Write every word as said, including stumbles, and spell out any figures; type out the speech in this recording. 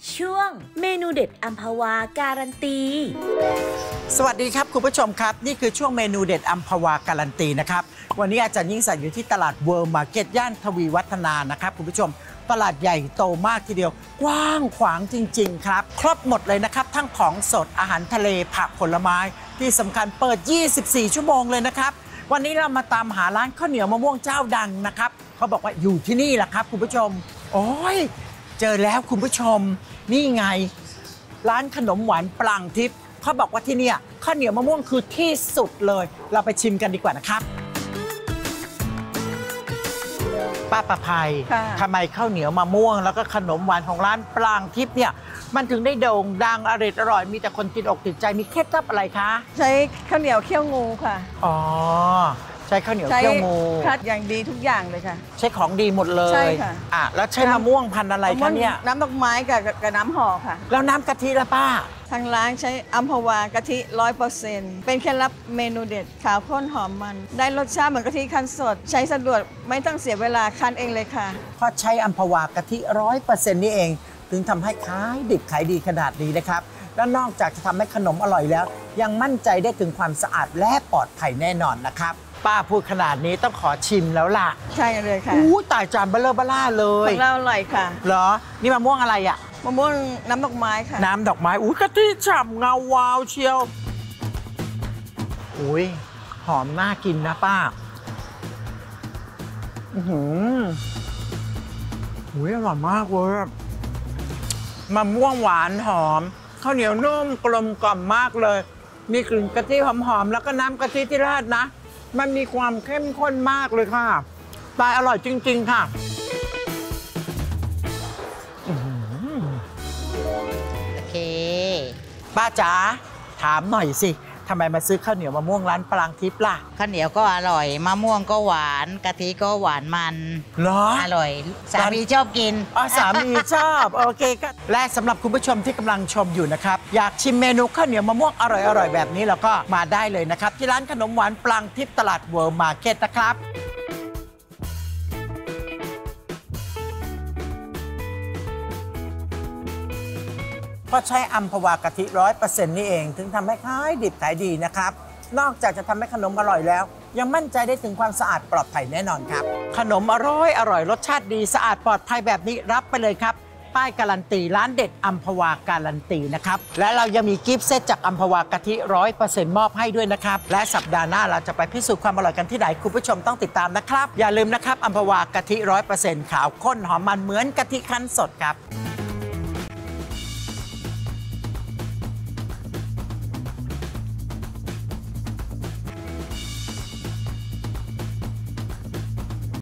ช่วงเมนูเด็ดอัมพวาการันตีสวัสดีครับคุณผู้ชมครับนี่คือช่วงเมนูเด็ดอัมพวาการันตีนะครับวันนี้อาจารย์ยิ่งศักดิ์อยู่ที่ตลาดเวิร์มาร์เก็ตย่านทวีวัฒนานะครับคุณผู้ชมตลาดใหญ่โตมากทีเดียวกว้างขวางจริงๆครับครบหมดเลยนะครับทั้งของสดอาหารทะเลผักผลไม้ที่สำคัญเปิดยี่สิบสี่ชั่วโมงเลยนะครับวันนี้เรามาตามหาร้านข้าวเหนียวมะม่วงเจ้าดังนะครับเขาบอกว่าอยู่ที่นี่แหละครับคุณผู้ชมโอ้ยเจอแล้วคุณผู้ชมนี่ไงร้านขนมหวานปรางทิพย์เขาบอกว่าที่นี่ข้าวเหนียวมะม่วงคือที่สุดเลยเราไปชิมกันดีกว่านะครับป้าประภัยทำไมข้าวเหนียวมะม่วงแล้วก็ขนมหวานของร้านปรางทิพย์เนี่ยมันถึงได้โด่งดังอร่อยอร่อยมีแต่คนติดอกติดใจมีเคล็ดลับอะไรคะใช้ข้าวเหนียวเคี่ยวงูค่ะอ๋อใช้ข้าวเหนียวเคี่ยวงูคัดอย่างดีทุกอย่างเลยค่ะใช้ของดีหมดเลยใช่ค่ะอ่ะแล้วใช้มะม่วงพันธุ์อะไรคะเนี่ยน้ำดอกไม้กับกับน้ำห่อค่ะแล้วน้ำกะทิละป้าทางร้านใช้อัมพวากะทิร้อยเปอร์เซ็นต์เป็นเคล็ดลับเมนูเด็ดขาวข้นหอมมันได้รสชาติเหมือนกะทิคั้นสดใช้สะดวกไม่ต้องเสียเวลาคั้นเองเลยค่ะเพราะใช้อัมพวากะทิร้อยเปอร์เซ็นต์นี่เองถึงทำให้ขายดิบขายดีขนาดนี้นะครับและนอกจากจะทำให้ขนมอร่อยแล้วยังมั่นใจได้ถึงความสะอาดและปลอดภัยแน่นอนนะครับป้าพูดขนาดนี้ต้องขอชิมแล้วล่ะใช่เลยค่ะอู้ตายจานเบลเลอร์เบล่าเลยของเราอร่อยค่ะเหรอนี่มะม่วงอะไรอ่ะมะม่วงน้ำดอกไม้ค่ะน้ำดอกไม้อุ้ยกะทิฉ่ำเงาวาวเชียวอุ้ยหอมน่ากินนะป้าอือหืออุ้ยอร่อยมากเลยมะม่วงหวานหอมข้าวเหนียวนุ่มกลมกล่อมมากเลยมีกลิ่นกะทิหอมๆแล้วก็น้ำกะทิที่ราดนะมันมีความเข้มข้นมากเลยค่ะตายอร่อยจริงๆค่ะโอเคป้าจ๋าถามหน่อยสิทำไมมาซื้อข้าวเหนียวมะม่วงร้านปรางทิพย์ล่ะข้าวเหนียวก็อร่อยมะม่วงก็หวานกะทิก็หวานมันเหรออร่อยสามีชอบกินอ๋อสามีชอบโอเคก็และสำหรับคุณผู้ชมที่กำลังชมอยู่นะครับอยากชิมเมนูข้าวเหนียวมะม่วงอร่อยๆแบบนี้แล้วก็มาได้เลยนะครับที่ร้านขนมหวานปรางทิพย์ตลาดเวิร์มาร์เก็ตนะครับเพราะใช้อัมพวากะทิร้อยเปอร์เซ็นต์นี่เองถึงทำให้ขายดิบขายดีนะครับนอกจากจะทำให้ขนมอร่อยแล้วยังมั่นใจได้ถึงความสะอาดปลอดภัยแน่นอนครับขนมอร่อยอร่อยรสชาติดีสะอาดปลอดภัยแบบนี้รับไปเลยครับป้ายการันตีร้านเด็ดอัมพวาการันตีนะครับและเรายังมีกิฟต์เซตจากอัมพวากะทิร้อยเปอร์เซ็นต์มอบให้ด้วยนะครับและสัปดาห์หน้าเราจะไปพิสูจน์ความอร่อยกันที่ไหนคุณผู้ชมต้องติดตามนะครับอย่าลืมนะครับอัมพวากะทิร้อยเปอร์เซ็นต์ขาวข้นหอมมันเหมือนกะทิคั้นสดครับ